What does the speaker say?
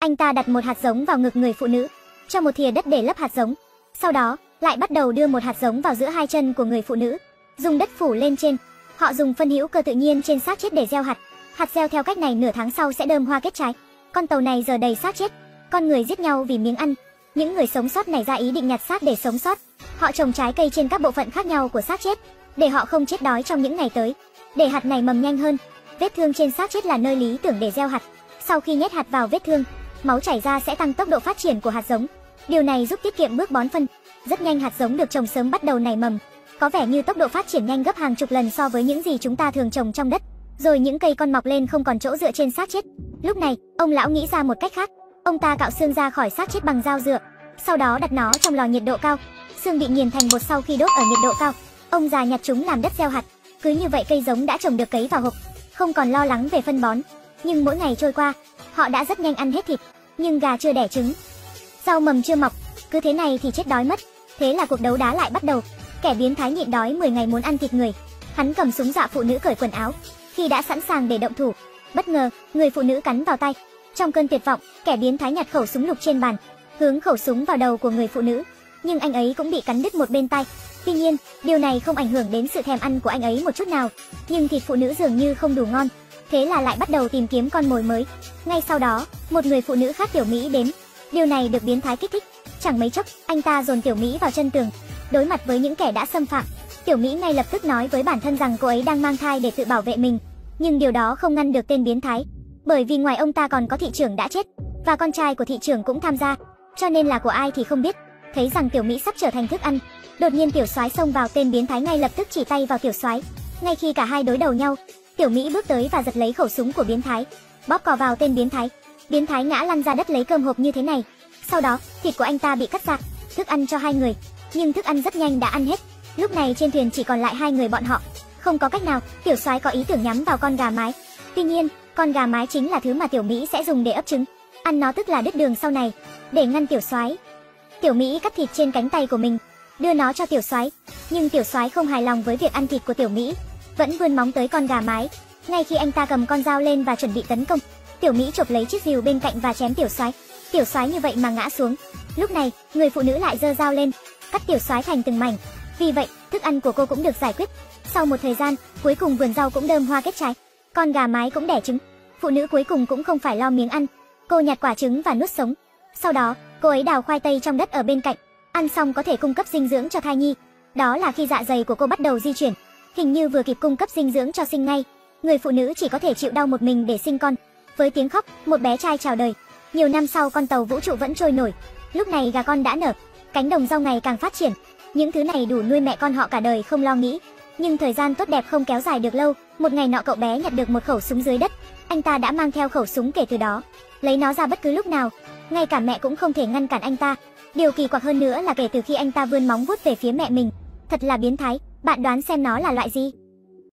Anh ta đặt một hạt giống vào ngực người phụ nữ, cho một thìa đất để lấp hạt giống. Sau đó, lại bắt đầu đưa một hạt giống vào giữa hai chân của người phụ nữ, dùng đất phủ lên trên. Họ dùng phân hữu cơ tự nhiên trên xác chết để gieo hạt. Hạt gieo theo cách này nửa tháng sau sẽ đơm hoa kết trái. Con tàu này giờ đầy xác chết. Con người giết nhau vì miếng ăn. Những người sống sót nảy ra ý định nhặt xác để sống sót. Họ trồng trái cây trên các bộ phận khác nhau của xác chết, để họ không chết đói trong những ngày tới, để hạt này mầm nhanh hơn. Vết thương trên xác chết là nơi lý tưởng để gieo hạt. Sau khi nhét hạt vào vết thương, máu chảy ra sẽ tăng tốc độ phát triển của hạt giống. Điều này giúp tiết kiệm bước bón phân. Rất nhanh hạt giống được trồng sớm bắt đầu nảy mầm. Có vẻ như tốc độ phát triển nhanh gấp hàng chục lần so với những gì chúng ta thường trồng trong đất. Rồi những cây con mọc lên không còn chỗ dựa trên xác chết. Lúc này, ông lão nghĩ ra một cách khác. Ông ta cạo xương ra khỏi xác chết bằng dao dựa, sau đó đặt nó trong lò nhiệt độ cao. Xương bị nghiền thành bột sau khi đốt ở nhiệt độ cao. Ông già nhặt chúng làm đất gieo hạt. Cứ như vậy cây giống đã trồng được cấy vào hộp, không còn lo lắng về phân bón. Nhưng mỗi ngày trôi qua, họ đã rất nhanh ăn hết thịt, nhưng gà chưa đẻ trứng, rau mầm chưa mọc. Cứ thế này thì chết đói mất. Thế là cuộc đấu đá lại bắt đầu. Kẻ biến thái nhịn đói 10 ngày muốn ăn thịt người. Hắn cầm súng dọa phụ nữ cởi quần áo. Khi đã sẵn sàng để động thủ, bất ngờ người phụ nữ cắn vào tay. Trong cơn tuyệt vọng, kẻ biến thái nhặt khẩu súng lục trên bàn, hướng khẩu súng vào đầu của người phụ nữ. Nhưng anh ấy cũng bị cắn đứt một bên tay. Tuy nhiên, điều này không ảnh hưởng đến sự thèm ăn của anh ấy một chút nào. Nhưng thịt phụ nữ dường như không đủ ngon. Thế là lại bắt đầu tìm kiếm con mồi mới. Ngay sau đó, một người phụ nữ khác Tiểu Mỹ đến. Điều này được biến thái kích thích. Chẳng mấy chốc, anh ta dồn Tiểu Mỹ vào chân tường. Đối mặt với những kẻ đã xâm phạm, Tiểu Mỹ ngay lập tức nói với bản thân rằng cô ấy đang mang thai để tự bảo vệ mình. Nhưng điều đó không ngăn được tên biến thái, bởi vì ngoài ông ta còn có thị trưởng đã chết, và con trai của thị trưởng cũng tham gia, cho nên là của ai thì không biết. Thấy rằng Tiểu Mỹ sắp trở thành thức ăn, đột nhiên Tiểu Soái xông vào. Tên biến thái ngay lập tức chỉ tay vào Tiểu Soái. Ngay khi cả hai đối đầu nhau, Tiểu Mỹ bước tới và giật lấy khẩu súng của biến thái, bóp cò vào tên biến thái. Biến thái ngã lăn ra đất lấy cơm hộp như thế này. Sau đó, thịt của anh ta bị cắt ra, thức ăn cho hai người. Nhưng thức ăn rất nhanh đã ăn hết. Lúc này trên thuyền chỉ còn lại hai người bọn họ. Không có cách nào, Tiểu Soái có ý tưởng nhắm vào con gà mái. Tuy nhiên, con gà mái chính là thứ mà Tiểu Mỹ sẽ dùng để ấp trứng. Ăn nó tức là đứt đường sau này. Để ngăn Tiểu Soái, Tiểu Mỹ cắt thịt trên cánh tay của mình, đưa nó cho Tiểu Soái. Nhưng Tiểu Soái không hài lòng với việc ăn thịt của Tiểu Mỹ, vẫn vươn móng tới con gà mái. Ngay khi anh ta cầm con dao lên và chuẩn bị tấn công, Tiểu Mỹ chộp lấy chiếc rìu bên cạnh và chém Tiểu Soái. Tiểu Soái như vậy mà ngã xuống. Lúc này, người phụ nữ lại giơ dao lên, cắt Tiểu Soái thành từng mảnh. Vì vậy, thức ăn của cô cũng được giải quyết. Sau một thời gian, cuối cùng vườn rau cũng đơm hoa kết trái. Con gà mái cũng đẻ trứng. Phụ nữ cuối cùng cũng không phải lo miếng ăn. Cô nhặt quả trứng và nuốt sống. Sau đó, cô ấy đào khoai tây trong đất ở bên cạnh. Ăn xong có thể cung cấp dinh dưỡng cho thai nhi. Đó là khi dạ dày của cô bắt đầu di chuyển. Hình như vừa kịp cung cấp dinh dưỡng cho sinh ngay. Người phụ nữ chỉ có thể chịu đau một mình để sinh con. Với tiếng khóc, một bé trai chào đời. Nhiều năm sau, con tàu vũ trụ vẫn trôi nổi. Lúc này gà con đã nở, cánh đồng rau ngày càng phát triển. Những thứ này đủ nuôi mẹ con họ cả đời không lo nghĩ. Nhưng thời gian tốt đẹp không kéo dài được lâu. Một ngày nọ, cậu bé nhặt được một khẩu súng dưới đất. Anh ta đã mang theo khẩu súng kể từ đó, lấy nó ra bất cứ lúc nào. Ngay cả mẹ cũng không thể ngăn cản anh ta. Điều kỳ quặc hơn nữa là kể từ khi anh ta vươn móng vuốt về phía mẹ mình, thật là biến thái. Bạn đoán xem nó là loại gì?